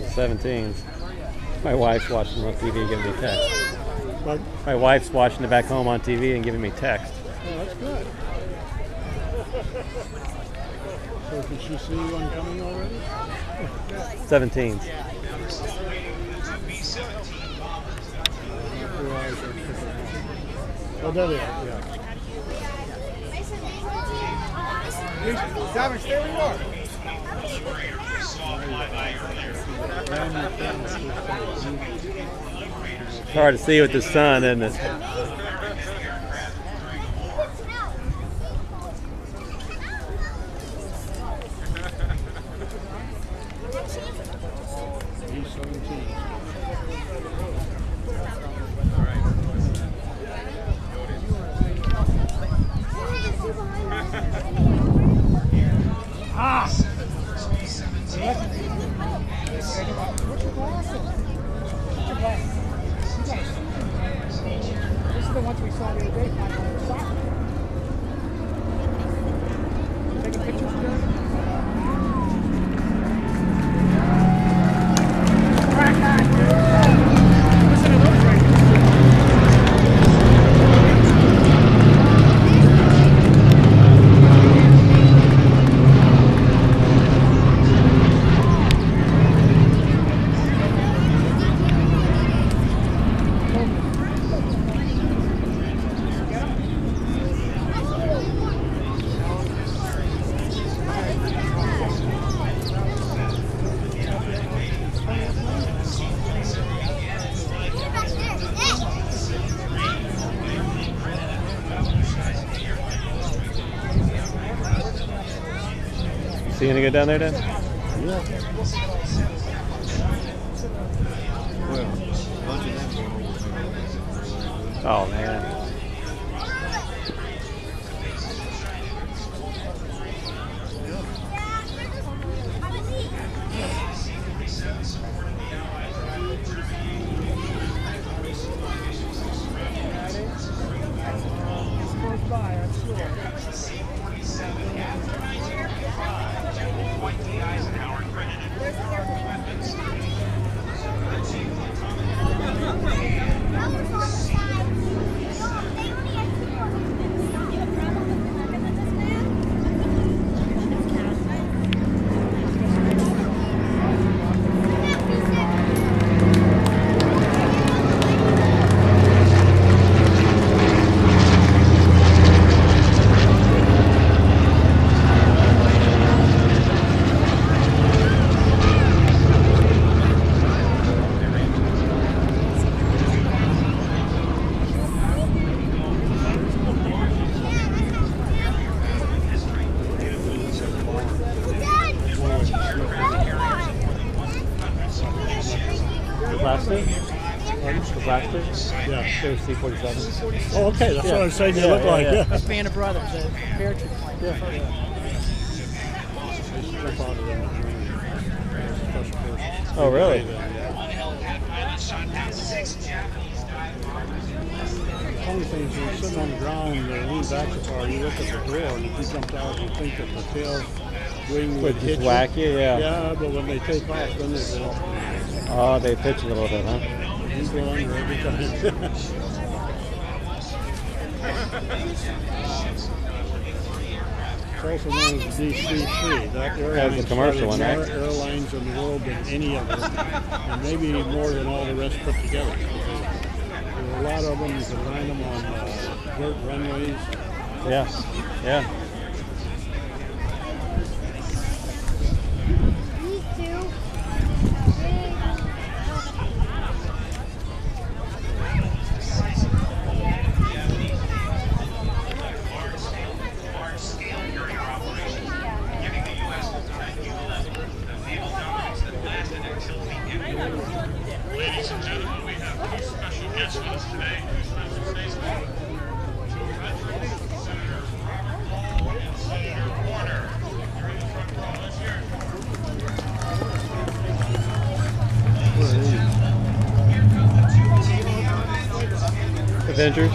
17s. My wife's watching on TV and giving me text. What? My wife's watching it back home on TV and giving me text. Oh, that's good. So did she see one coming already? 17s. Oh, there they are, yeah. Dominic, stay where you are. It's hard to see with the sun, isn't it? Ah! What's your glasses? What's your glasses? This is the ones we saw the other day flying over the soccer. Taking pictures of them? Listen to those right here. See any good down there, Dan? Yeah. Well, Oh, man. Plastic? yeah. There's C-47. Oh, okay, that's what I was saying they look like. yeah. That's Band of Brothers, the parachute plane. Jump out of that. Oh, really? Funny thing is, you're sitting on the ground, lean back so far, you look at the door, and if you jumped out, you think that the tail wing would hit just you. whack you, yeah. Yeah, but when they take off, then they go up. Oh, they pitch a little bit, huh? You go under every time. It's also known as DC-3. That That's the commercial one, right? More airlines in the world than any of them, and maybe more than all the rest put together. There are a lot of them. You can find them on dirt runways. Yeah, yeah. Ladies and gentlemen, we have two special guests with us today. Senator Robert Paul and Senator Warner. You're in the front row. Let's hear it. Avengers.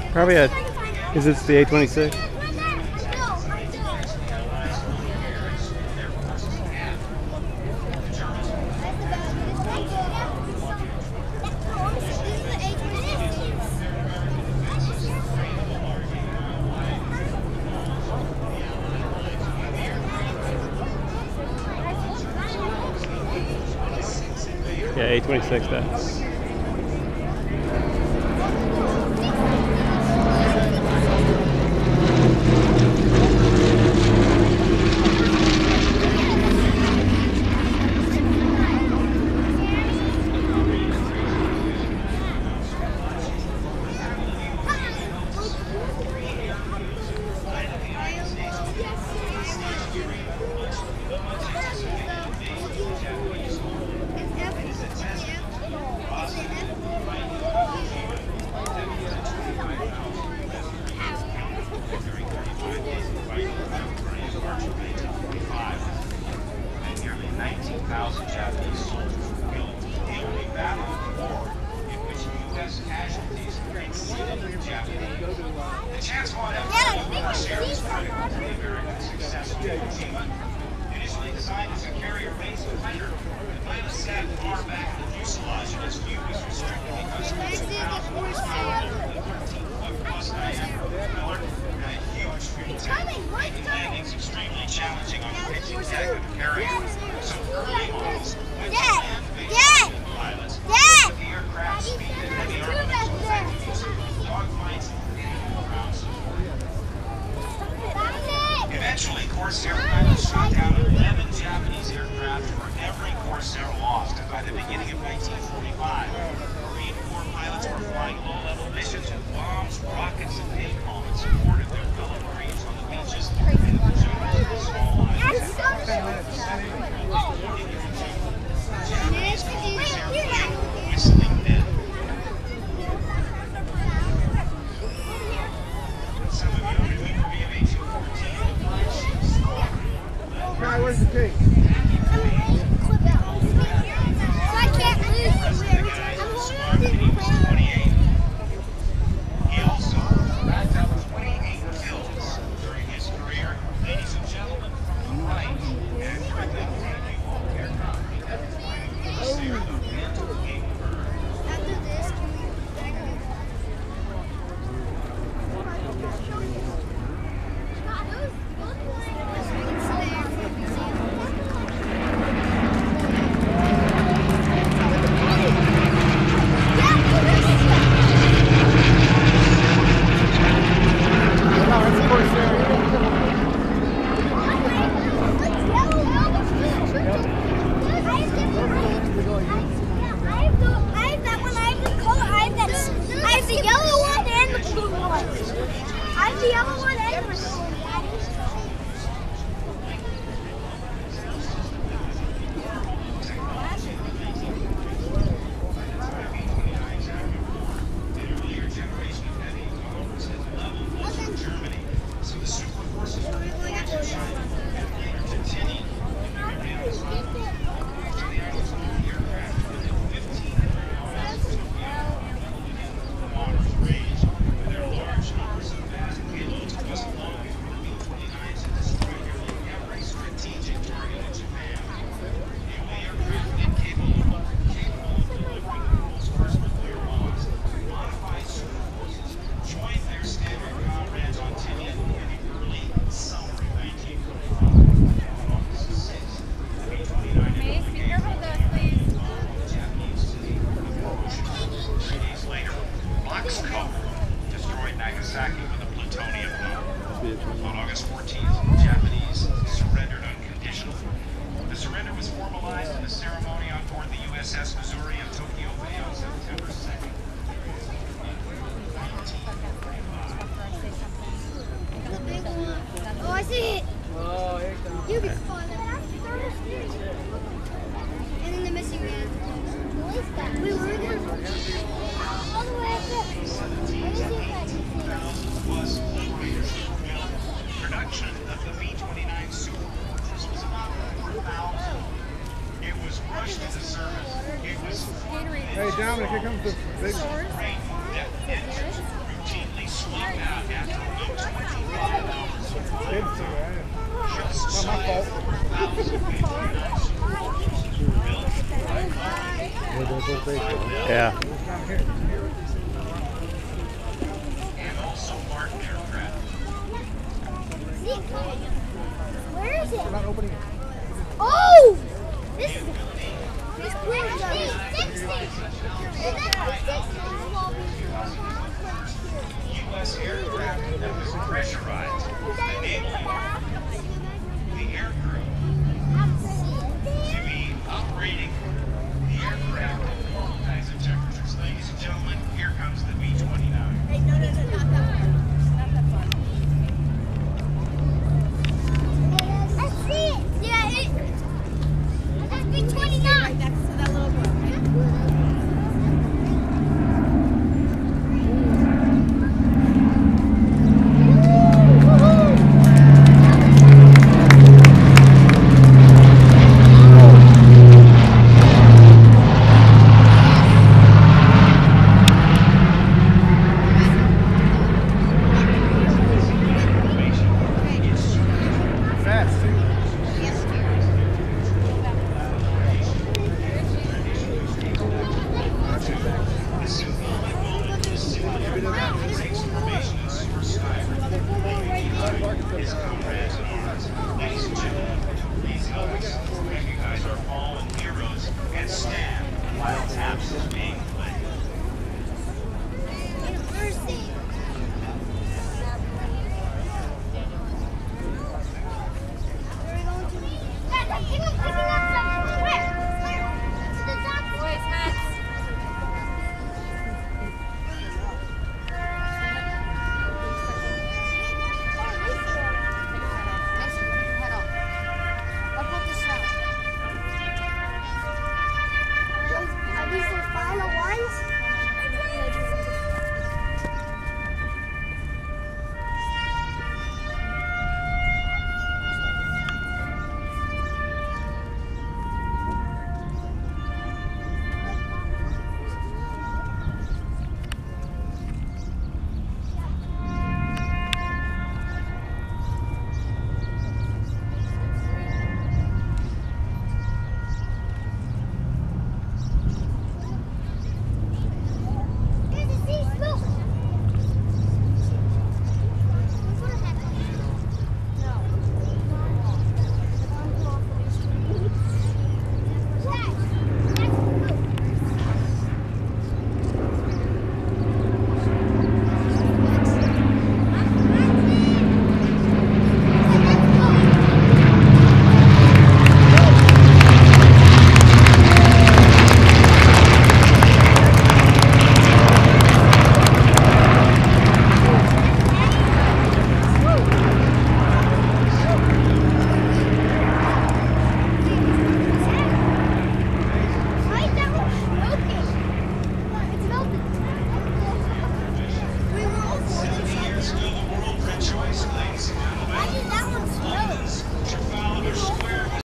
Probably a. Is this the A26? Yeah, A26 that. The chance fought effort series started with the American successful Kojima. Initially designed as a carrier-based fighter, the plane was set far back in the fuselage and its view was restricted because of its 1,000 horsepower, 13-foot-plus diameter propeller, and a huge fuel tank, making landings extremely challenging on the pitching deck of the carrier. So early models went to land-based pilots with the aircraft speed and heavy armaments dogfights and ground support. Eventually, Corsair pilots shot down 11 Japanese aircraft for every Corsair lost, and by the beginning of 1945, Marine Corps pilots were flying low-level missions with bombs, rockets, and napalm in support of their fellow Marines on the beaches and the jungle of small islands. Japanese Corsair fleet whistling men. Some of you remember VMA-214. Guy, where's the cake? I can't lose. I'm holding on to He also racked up 28 kills during his career. Ladies and gentlemen, from the right, accurate titanium aircraft. Corsair, the Phantom King bird. after this. On August 14th, Japanese surrendered unconditionally. The surrender was formalized in a ceremony on board the USS Missouri in Tokyo Bay on September 2nd. Oh, I see it. Oh, here it comes. You can spawn it. And then the missing man. Wait, where are they? All the way up there. Let me see if I can see it. Production of the B-29 Super Fortress was about 4,000. It was rushed into service. It was Hey, Dominic, here comes the big one. great that engines were routinely just shy of 4,000 Yeah.